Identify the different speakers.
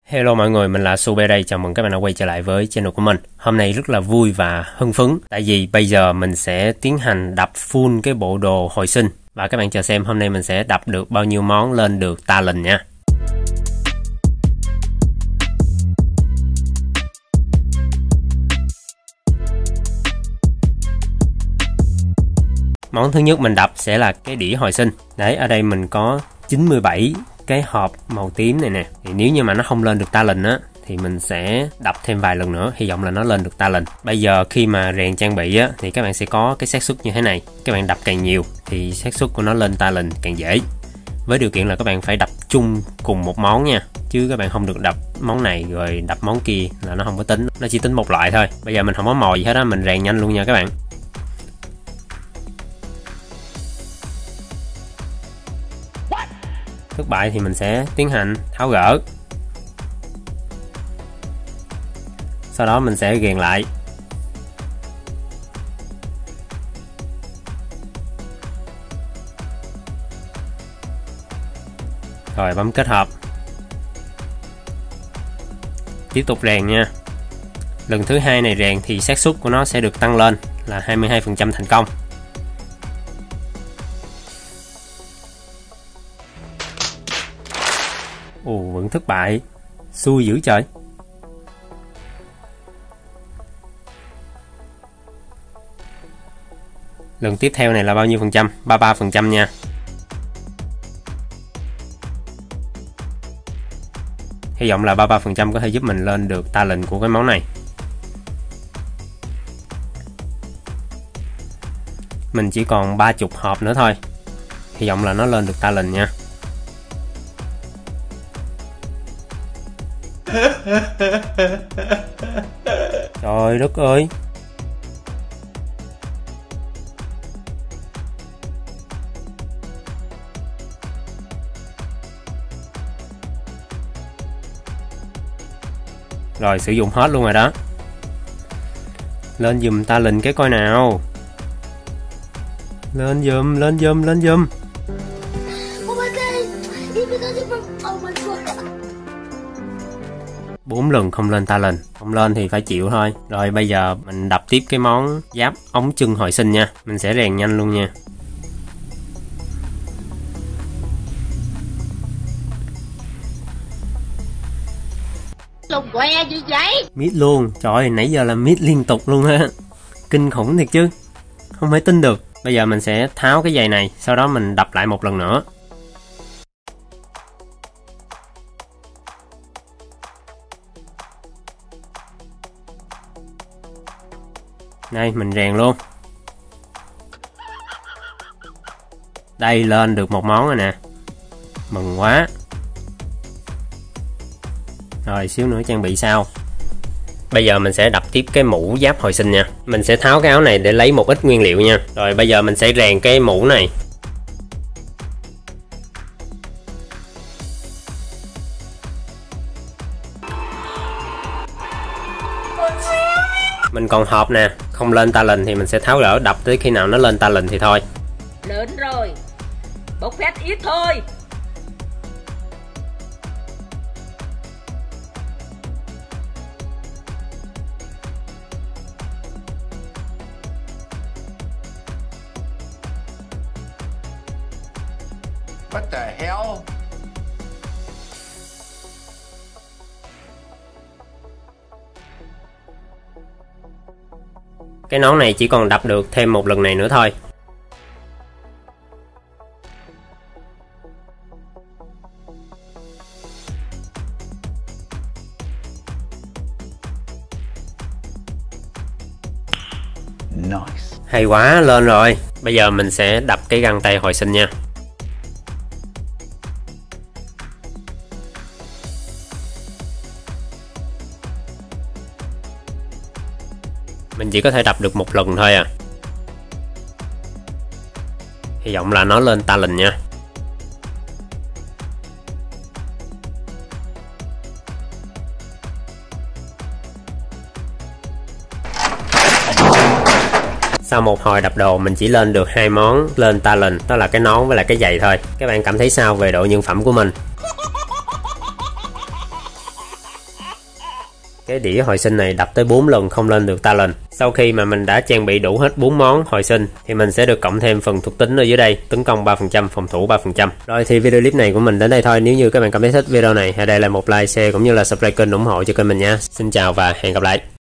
Speaker 1: Hello mọi người, mình là Sube đây, chào mừng các bạn đã quay trở lại với channel của mình. Hôm nay rất là vui và hưng phấn, tại vì bây giờ mình sẽ tiến hành đập full cái bộ đồ hồi sinh. Và các bạn chờ xem hôm nay mình sẽ đập được bao nhiêu món lên được talent nha. Món thứ nhất mình đập sẽ là cái đĩa hồi sinh. Đấy, ở đây mình có 97 cái hộp màu tím này nè. Thì nếu như mà nó không lên được talent á thì mình sẽ đập thêm vài lần nữa, hy vọng là nó lên được talent. Bây giờ khi mà rèn trang bị á thì các bạn sẽ có cái xác suất như thế này. Các bạn đập càng nhiều thì xác suất của nó lên talent càng dễ. Với điều kiện là các bạn phải đập chung cùng một món nha. Chứ các bạn không được đập món này rồi đập món kia là nó không có tính. Nó chỉ tính một loại thôi. Bây giờ mình không có mồi gì hết á, mình rèn nhanh luôn nha các bạn. Thất bại thì mình sẽ tiến hành tháo gỡ. Sau đó mình sẽ rèn lại. Rồi bấm kết hợp. Tiếp tục rèn nha. Lần thứ hai này rèn thì xác suất của nó sẽ được tăng lên là 22% thành công. Vẫn thất bại. Xui dữ trời. Lần tiếp theo này là bao nhiêu phần trăm? 33% nha. Hy vọng là 33% có thể giúp mình lên được talent của cái món này. Mình chỉ còn 30 hộp nữa thôi. Hy vọng là nó lên được talent nha. Trời đất ơi. Rồi sử dụng hết luôn rồi đó. Lên giùm talent cái coi nào. Lên giùm, lên giùm, lên giùm.
Speaker 2: Oh my god.
Speaker 1: 4 lần không lên talent. Không lên thì phải chịu thôi. Rồi bây giờ mình đập tiếp cái món giáp ống chân hồi sinh nha. Mình sẽ rèn nhanh luôn nha.
Speaker 2: Lùng que gì vậy?
Speaker 1: Mít luôn. Trời ơi, nãy giờ là mít liên tục luôn á. Kinh khủng thiệt chứ. Không thể tin được. Bây giờ mình sẽ tháo cái giày này. Sau đó mình đập lại một lần nữa. Đây mình rèn luôn. Đây lên được một món rồi nè. Mừng quá. Rồi xíu nữa trang bị sau. Bây giờ mình sẽ đập tiếp cái mũ giáp hồi sinh nha. Mình sẽ tháo cái áo này để lấy một ít nguyên liệu nha. Rồi bây giờ mình sẽ rèn cái mũ này. Mình còn hộp nè, không lên talent thì mình sẽ tháo gỡ đập tới khi nào nó lên talent thì thôi.
Speaker 2: Lớn rồi, bốc phét ít thôi.
Speaker 3: What the hell?
Speaker 1: Cái nón này chỉ còn đập được thêm một lần này nữa thôi.
Speaker 3: Nice.
Speaker 1: Hay quá, lên rồi. Bây giờ mình sẽ đập cái găng tay hồi sinh nha. Mình chỉ có thể đập được một lần thôi à. Hy vọng là nó lên talent nha. Sau một hồi đập đồ mình chỉ lên được 2 món lên talent, đó là cái nón với lại cái giày thôi. Các bạn cảm thấy sao về độ nhân phẩm của mình? cái đĩa hồi sinh này đập tới 4 lần không lên được talent. Sau khi mà mình đã trang bị đủ hết 4 món hồi sinh thì mình sẽ được cộng thêm phần thuộc tính ở dưới đây, tấn công 3%, phòng thủ 3%. Rồi thì video clip này của mình đến đây thôi. Nếu như các bạn cảm thấy thích video này, hãy để lại một like, share cũng như là subscribe kênh ủng hộ cho kênh mình nha. Xin chào và hẹn gặp lại.